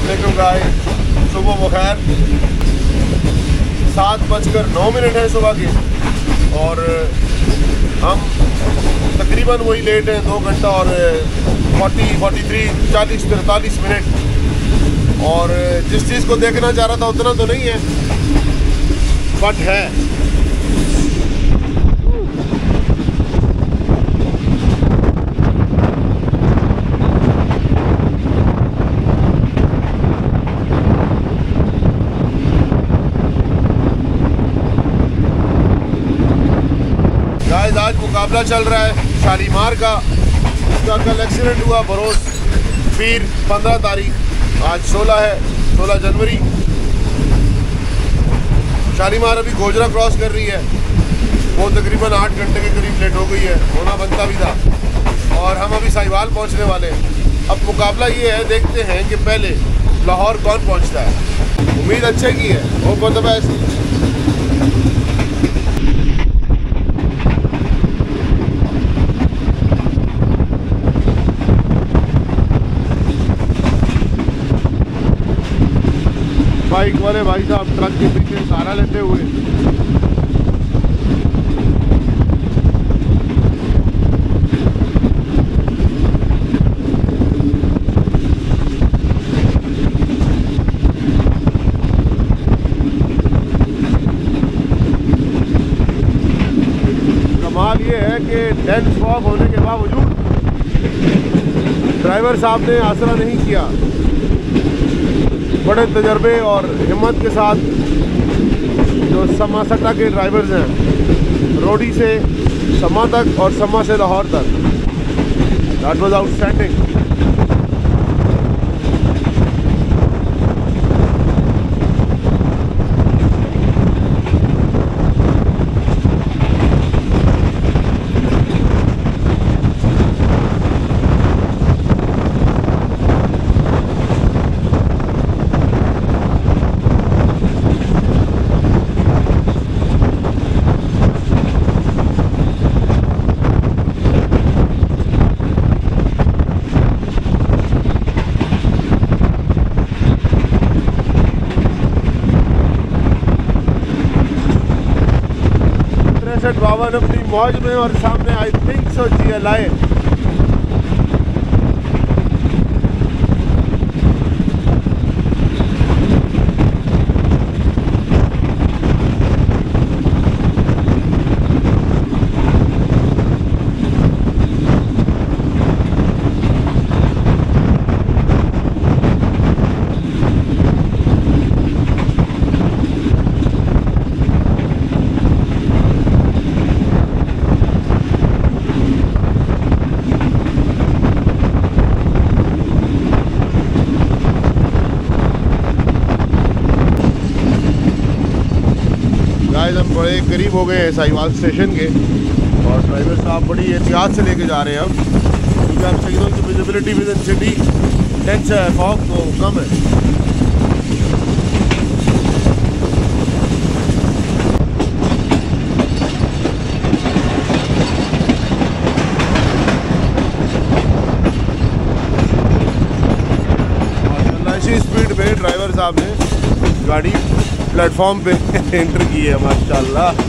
अस्सलामुअलैकुम गाइस, सुबह बखैर। 7:09 है सुबह के और हम तकरीबन वही लेट हैं 2 घंटा और 43 मिनट। और जिस चीज़ को देखना चाह रहा था उतना तो नहीं है, बट है। आज मुकाबला चल रहा है शालीमार का। उसका कल एक्सीडेंट हुआ बरोज पीर 15 तारीख, आज 16 जनवरी। शालीमार अभी गोजरा क्रॉस कर रही है, वो तकरीबन 8 घंटे के करीब लेट हो गई है, होना बनता भी था। और हम अभी साहिवाल पहुंचने वाले हैं। अब मुकाबला ये है, देखते हैं कि पहले लाहौर कौन पहुंचता है। उम्मीद अच्छे की है, वो बहुत बेस्ट। बाइक वाले भाई साहब ट्रक के पीछे सहारा लेते हुए। कमाल ये है कि डेंस फॉग होने के बावजूद ड्राइवर साहब ने आसरा नहीं किया। बड़े तजर्बे और हिम्मत के साथ जो समा सट्टा के ड्राइवर्स हैं, रोडी से समा तक और समा से लाहौर तक, दैट वाज आउटस्टैंडिंग। बावन अपनी मौज में और सामने आई थिंक सो GLI। हम बड़े करीब हो गए हैं साहिवाल स्टेशन के और ड्राइवर साहब बड़ी एहतियात से लेके जा रहे हैं अब, क्योंकि आप सिग्नल की visibility within city dense है, फॉग तो कम है। इसी स्पीड पे ड्राइवर साहब ने गाड़ी प्लेटफॉर्म पे एंटर की है, माशाल्लाह।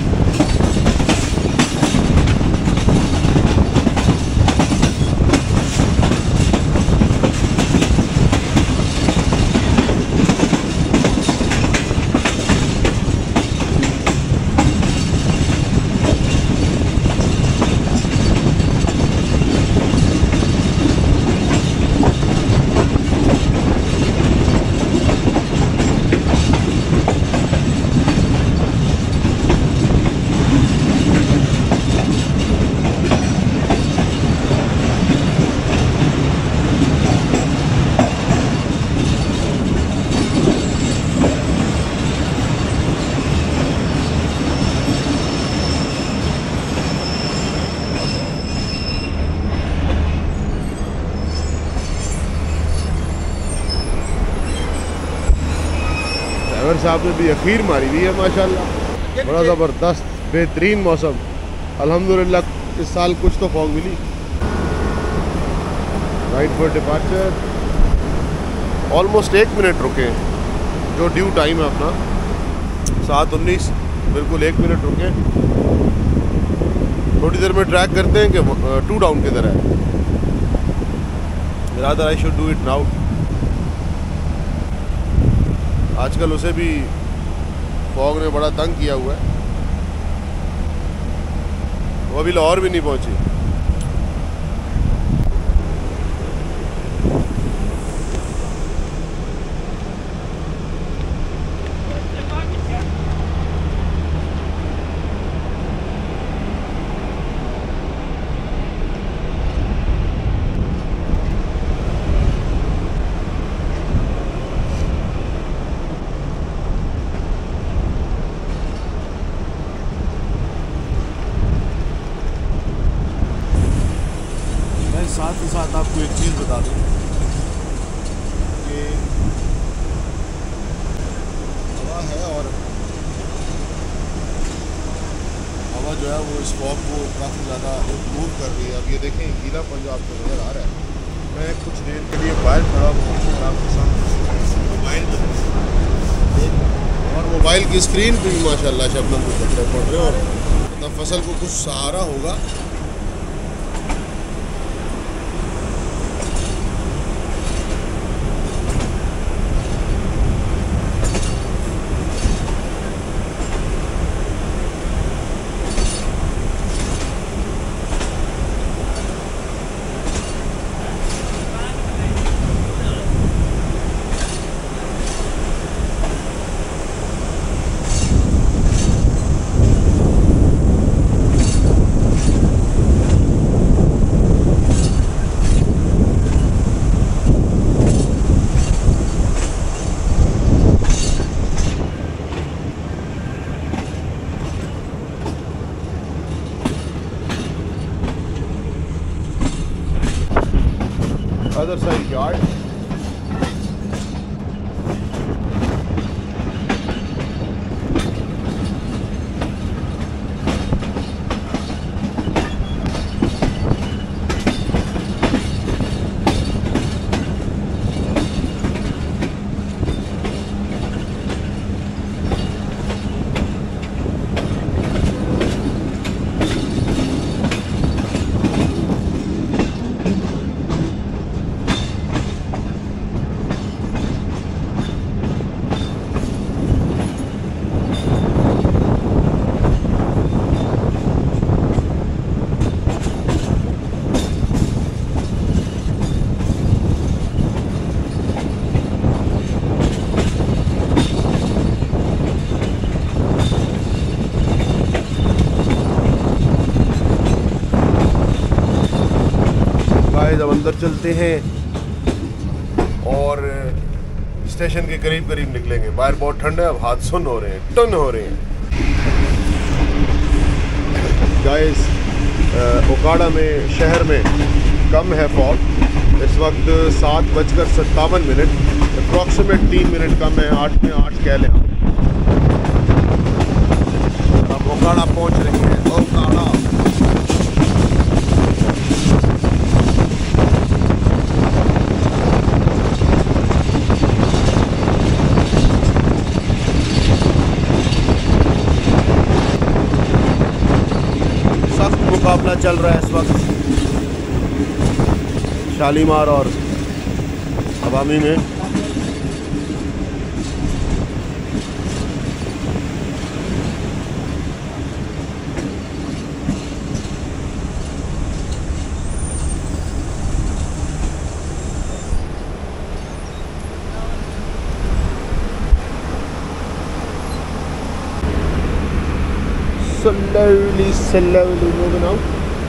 ड्राइवर साहब ने भी अखीर मारी हुई है माशाल्लाह। बड़ा ज़बरदस्त बेहतरीन मौसम, अल्हम्दुलिल्लाह इस साल कुछ तो फॉग मिली। Right for departure. Almost 1 minute रुके, जो ड्यू टाइम है अपना 7:19, बिल्कुल 1 मिनट रुके। थोड़ी देर में ट्रैक करते हैं कि 2 डाउन किधर है। Rather I should do it now. आजकल उसे भी फॉग ने बड़ा तंग किया हुआ है, वो अभी लाहौर भी नहीं पहुंची। साथ ही साथ आपको एक चीज़ बता दूं कि हवा है, और हवा जो है वो इस फॉग को काफ़ी ज़्यादा मूव कर रही है। अब ये देखें गीलापन जो आपको नज़र आ रहा है। मैं कुछ देर के लिए बाहर खड़ा हूँ और आपके साथ मोबाइल और मोबाइल की स्क्रीन भी माशाल्लाह शबनम को कपड़े पड़ रहे हैं, और मतलब फसल को कुछ सहारा होगा। Other side yard. जब अंदर चलते हैं और स्टेशन के करीब करीब निकलेंगे। बाहर बहुत ठंड है, अब हाथ सुन हो रहे हैं, टन हो रहे हैं। गाइस ओकाड़ा में शहर में कम है फॉग। इस वक्त 7:57, अप्रॉक्सीमेट 3 मिनट कम है, 8 में 8 कह लें। अब ओकाड़ा पहुंच रहे हैं। ओकाड़ा मुकाबला चल रहा है इस वक्त शालीमार और अवामी में। slowly moving out।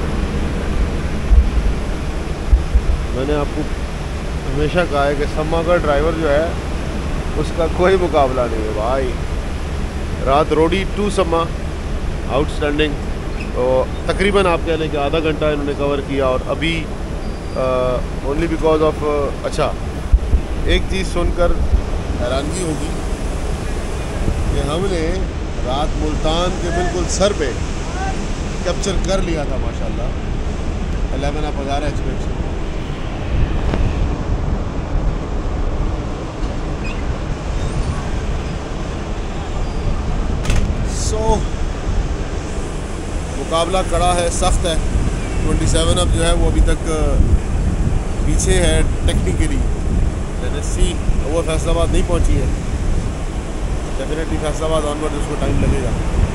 मैंने आपको हमेशा कहा है कि सम्मा का ड्राइवर जो है उसका कोई मुकाबला नहीं है भाई। रात रोडी टू सम्मा आउटस्टैंडिंग, तो तकरीबन आप कह लें कि आधा घंटा इन्होंने कवर किया। और अभी ओनली बिकॉज ऑफ अच्छा एक चीज़ सुनकर हैरानगी होगी कि हमने रात मुल्तान के बिल्कुल सर पे कैप्चर कर लिया था माशाल्लाह 11 आप 11 एक्सपेक्ट। मुकाबला कड़ा है, सख्त है। 27 अब जो है वो अभी तक पीछे है टेक्निकली। NSC वो फैसलाबाद नहीं पहुंची है। डेफिनेटली फैसलाबाद ऑनवर्ड उसको टाइम लगेगा।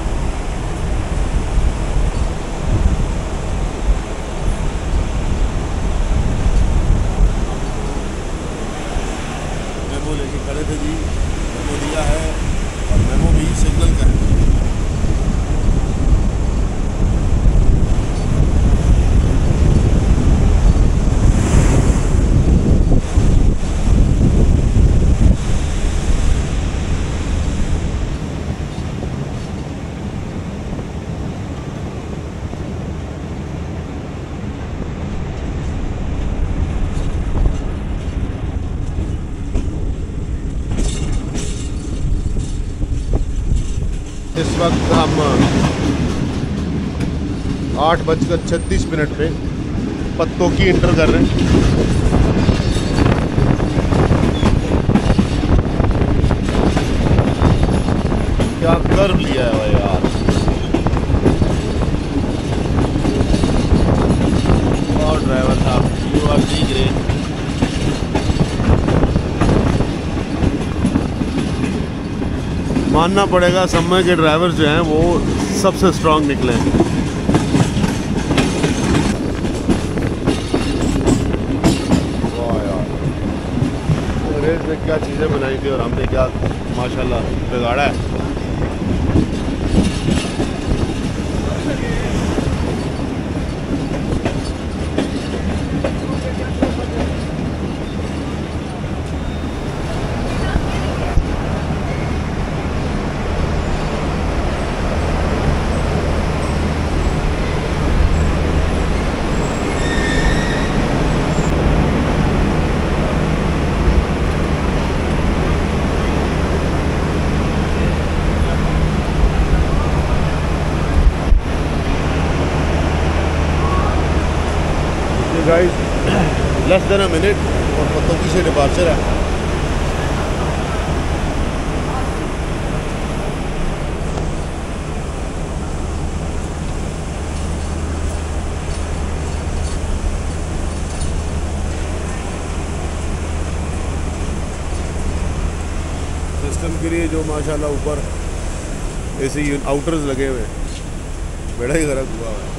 मेमो लेके खड़े थे जी, मेमो दिया है और मेमो भी सिग्नल का है। इस वक्त हम 8:36 पे पत्तों की इंटर कर रहे हैं। क्या कर्व लिया है भाई यार। और ड्राइवर साहब, यू आर दी ग्रेट। मानना पड़ेगा समय के ड्राइवर जो हैं वो सबसे स्ट्रांग निकले हैं। वाह यार, रेस में क्या चीज़ें बनाई थी और हमने क्या माशाल्लाह बिगाड़ा है। Guys less than a minute और पत्तों से डिपार्चर है। सिस्टम के लिए जो माशाल्लाह ऊपर ऐसे आउटर्स लगे हुए हैं, बड़ा ही गरक हुआ है।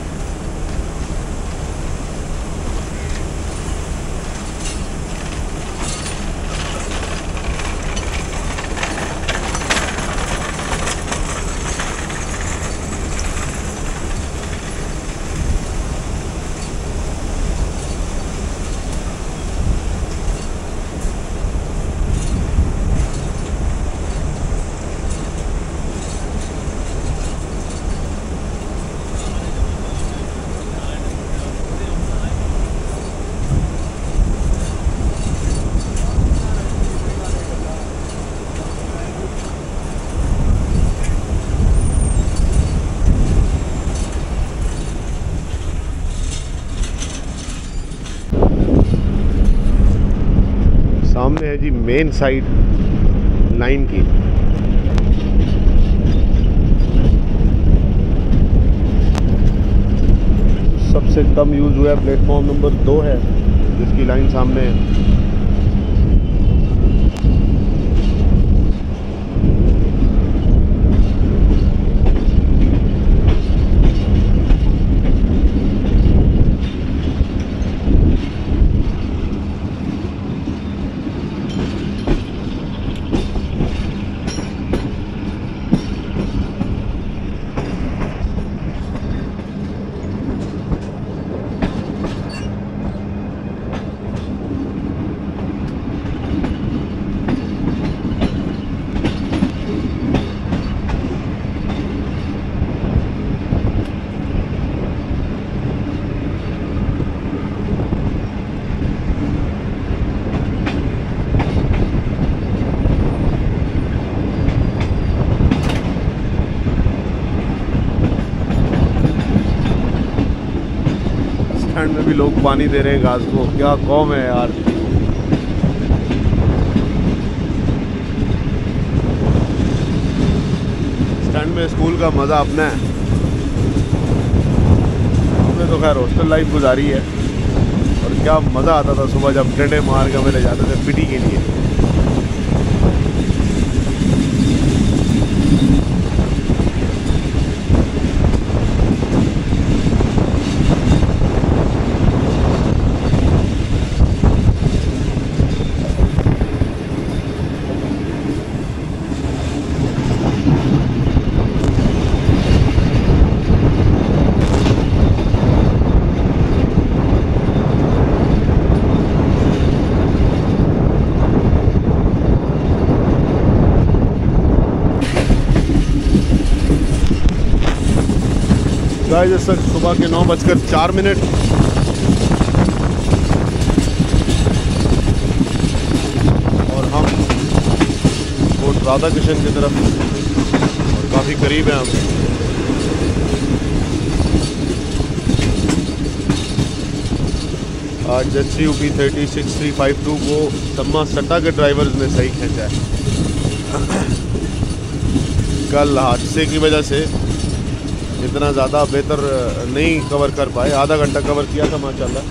सामने है जी मेन साइड लाइन की। सबसे कम यूज़ हुआ प्लेटफॉर्म नंबर 2 है, जिसकी लाइन सामने है। ठंड में भी लोग पानी दे रहे हैं घास को। क्या कौम है यार। स्टैंड में स्कूल का मज़ा अपना है। हमने तो खैर हॉस्टल लाइफ गुजारी है, और क्या मज़ा आता था सुबह जब डंडे मार के हमें ले जाते थे पिटी के लिए। गाइस इस वक्त सुबह के 9:04। और हम कोट राधा कृष्ण की तरफ और काफ़ी करीब हैं हम। आज HCUP 306352 को सम्मा सट्टा के ड्राइवर्स ने सही खींचा है। कल हादसे की वजह से इतना ज़्यादा बेहतर नहीं कवर कर पाए, आधा घंटा कवर किया था माशाल्लाह।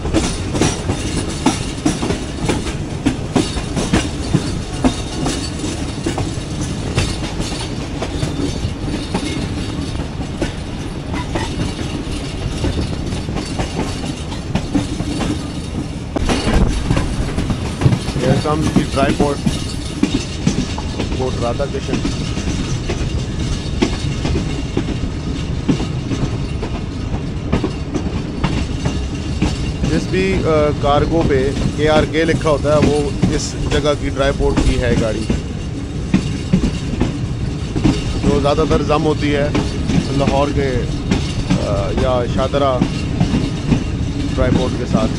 Here comes the tripod, Port Radha Krishan। जिस भी कार्गो पे KRK लिखा होता है वो इस जगह की ट्राईपोर्ट की है गाड़ी। जो ज़्यादातर जम होती है लाहौर के या शादरा ट्राईपोर्ट के साथ।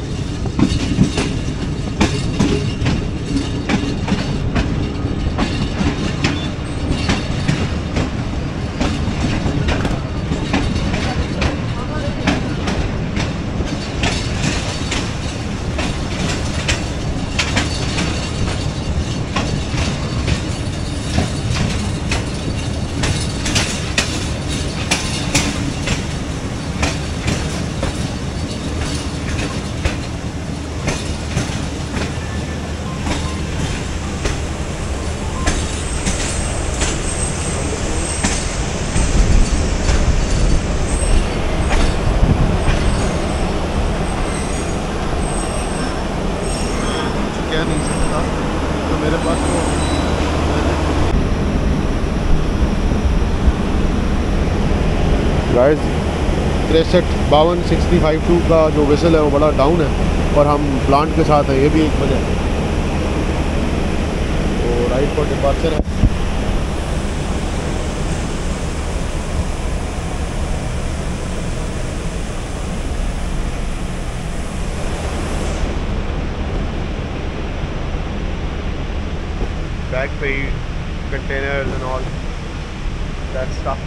कह नहीं सकता तो मेरे पास तो गाइस 6352 का जो वेसल है वो बड़ा डाउन है और हम प्लांट के साथ हैं, ये भी एक वजह है। तो राइट पर डिपार्चर है। बैक पे ही containers and all that stuff.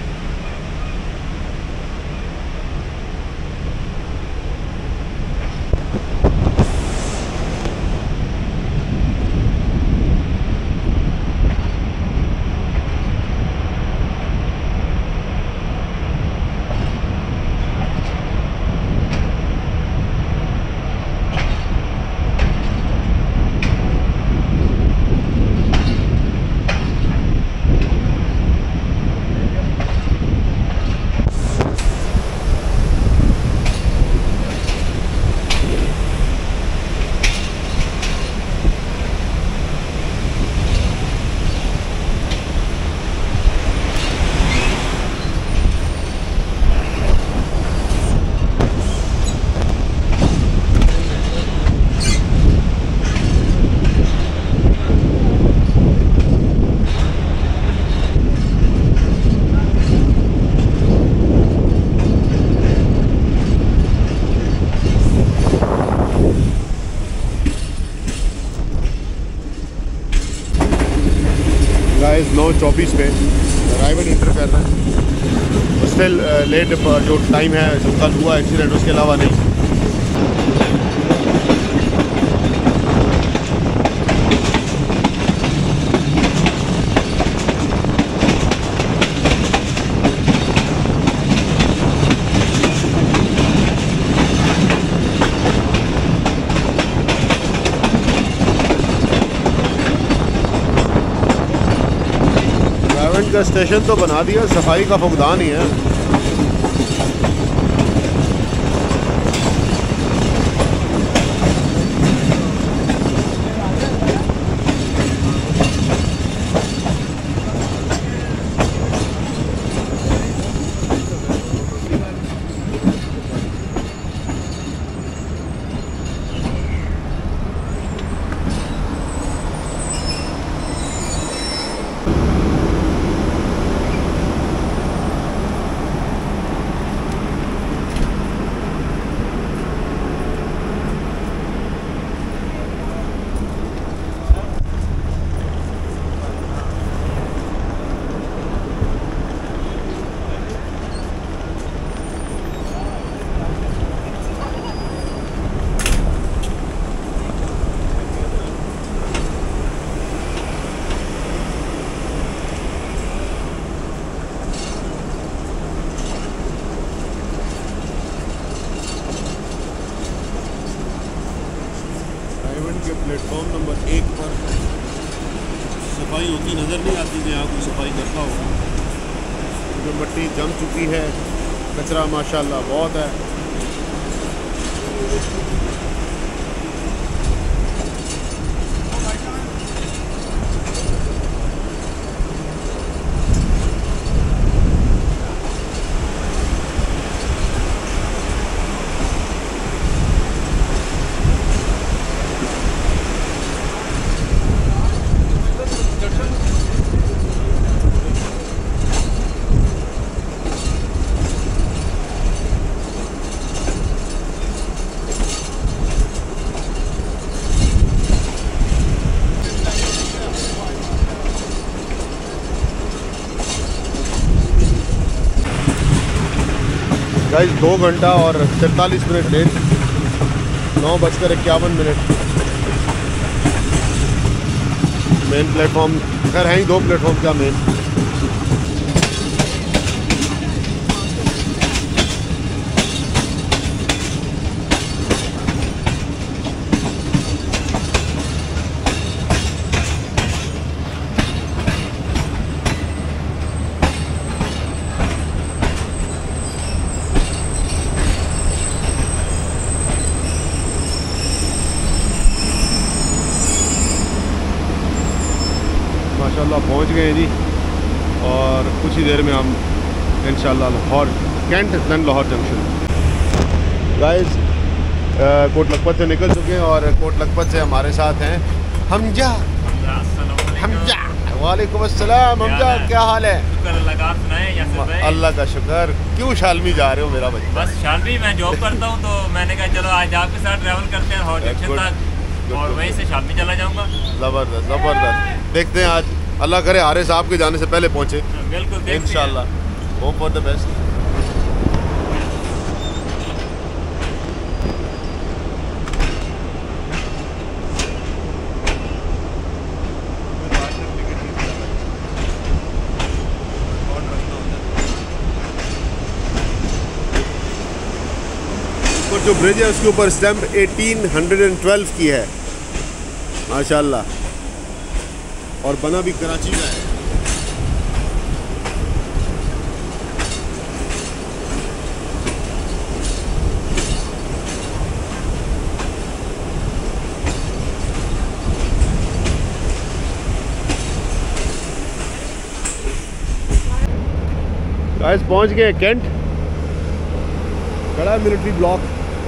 Guys 9:24 पे ड्राइवर इंटर कर रहा है। स्टिल लेट जो टाइम है जो कल हुआ एक्सीडेंट उसके अलावा नहीं। का स्टेशन तो बना दिया, सफाई का फुकदान ही है। के प्लेटफॉर्म नंबर 1 पर सफाई होती नज़र नहीं आती कि यहाँ कोई सफाई करता हो। जो मिट्टी जम चुकी है, कचरा माशाल्लाह बहुत है। गाइस 2 घंटा और 43 मिनट लेट, 9:51। मेन प्लेटफॉर्म खैर है ही 2 प्लेटफॉर्म का मेन। माशाल्लाह पहुंच गए हैं जी, और कुछ ही देर में हम इंशाल्लाह Lahore cantt then Lahore junction. Guys Kot Lakhpat से निकल चुके हैं और कोट लखपत से हमारे साथ हैं हमजा। वालेकुम अस्सलाम हमजा, क्या हाल है? अल्लाह का शुक्र। क्यों शालमी जा रहे हो मेरा बच्चा? बस शालमी मैं जॉब करता हूँ, तो मैंने कहा चलो आज आपके साथ ट्रैवल करते हैं लाहौर जंक्शन तक, और वहीं से शालमी चला जाऊँगा। ज़बरदस्त ज़बरदस्त। देखते हैं आज अल्लाह करे हारिस साहब के जाने से पहले पहुँचे। बिल्कुल इंशाल्लाह, होप फॉर द बेस्ट। ऊपर जो ब्रिज है उसके ऊपर स्टैम्प 1812 की है माशाल्लाह, और बना भी कराची का है। गाइस पहुंच गए कैंट, खड़ा मिलिट्री ब्लॉक।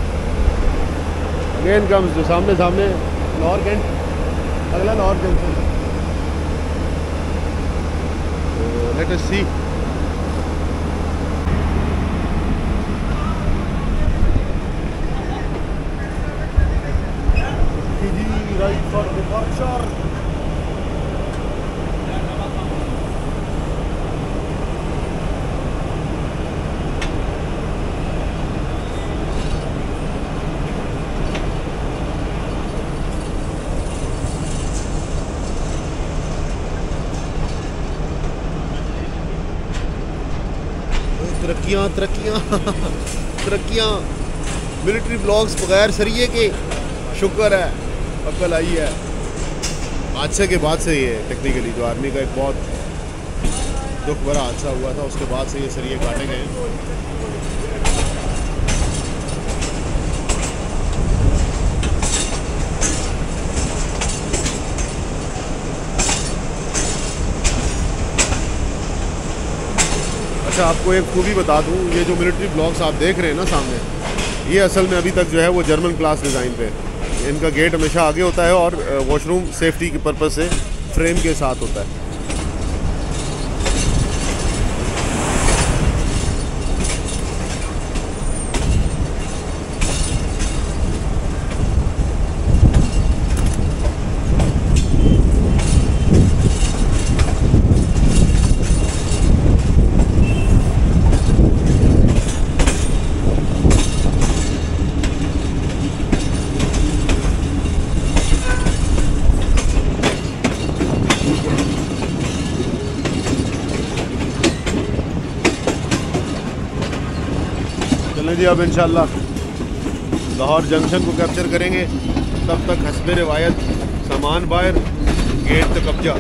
अगेन कम्स जो सामने सामने लाहौर कैंट, अगला Lahore junction. Let us see. Right for departure. तरक्कियाँ तरक्कियाँ तरक्कियाँ। मिलिट्री ब्लॉक्स बगैर सरिये के शुक्र है अकल आई है। हादसे के बाद से ये टेक्निकली जो आर्मी का एक बहुत दुख भरा हादसा हुआ था, उसके बाद से ये सरिये काटे गए। अच्छा, आपको एक खूबी बता दूं, ये जो मिलिट्री ब्लॉक्स आप देख रहे हैं ना सामने, ये असल में अभी तक जो है वो जर्मन क्लास डिज़ाइन पे, इनका गेट हमेशा आगे होता है और वॉशरूम सेफ्टी के पर्पज़ से फ्रेम के साथ होता है। चलें जी, अब इंशाल्लाह लाहौर जंक्शन को कैप्चर करेंगे। तब तक हस्बे रिवायत सामान बाहर, गेट पे कब्जा।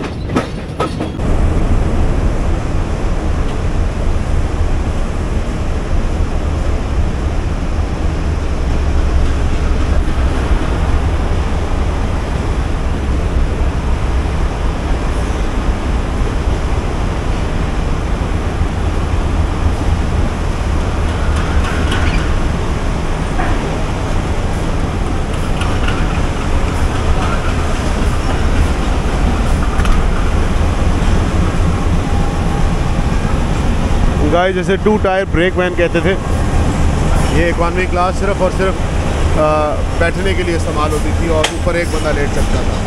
गाइस, जैसे 2 टायर ब्रेक वैन कहते थे, ये इकॉनमी क्लास सिर्फ और सिर्फ बैठने के लिए इस्तेमाल होती थी और ऊपर एक बंदा लेट सकता था।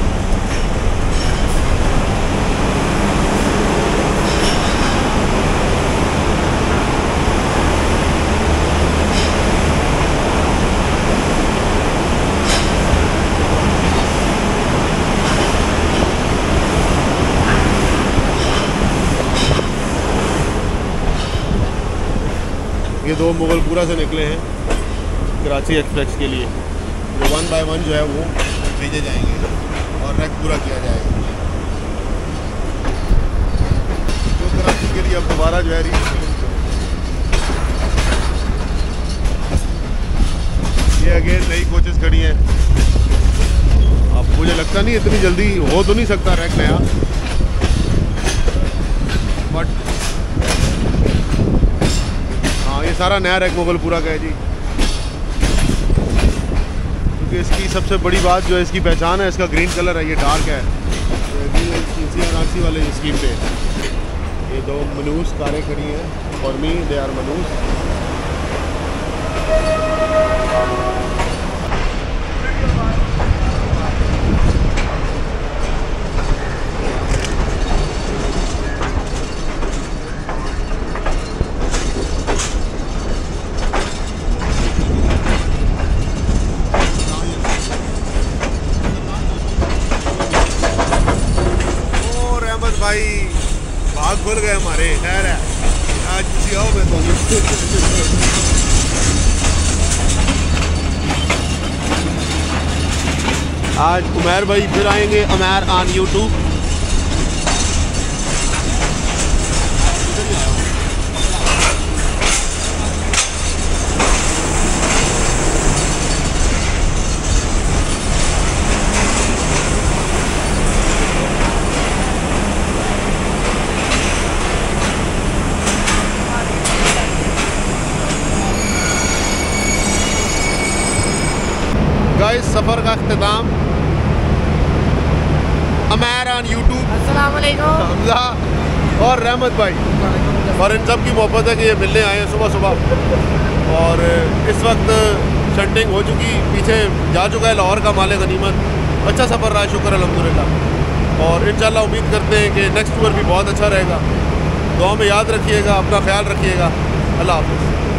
ये 2 मुगलपुरा से निकले हैं कराची एक्सप्रेस के लिए। जो 1 बाय 1 जो है वो भेजे जाएंगे और रैक पूरा किया जाएगा। तो कराची के लिए अब दोबारा जो है ये अगेन नई कोचेस खड़ी हैं। अब मुझे लगता नहीं इतनी जल्दी हो तो नहीं सकता रैक नया, बट ये सारा नया रैक मुगलपुरा का है जी। क्योंकि इसकी सबसे बड़ी बात जो है, इसकी पहचान है, इसका ग्रीन कलर है, ये डार्क है। तो वाले स्कीम पे ये 2 मनूस कारें खड़ी हैं, फॉर मी दे आर मनूस। भाई भाग खुल गए हमारे। खैर है, आज किसी आओ मैं तो आज उमैर भाई फिर आएंगे, उमैर ऑन यूट्यूब। गाइस, सफ़र का अख्तिताम उमैर ऑन यूट्यूब, अस्सलाम वालेकुम, हमजा और रहमत भाई, और इन सब की मोहब्बत है कि ये मिलने आए हैं सुबह सुबह। और इस वक्त शंटिंग हो चुकी, पीछे जा चुका है लाहौर का माले गनीमत। अच्छा सफ़र रहा है, शुक्र अल्हम्दुलिल्लाह। और इंशाल्लाह उम्मीद करते हैं कि नेक्स्ट टूर भी बहुत अच्छा रहेगा। दुआ में याद रखिएगा, अपना ख्याल रखिएगा। अल्लाह हाफ़िज़।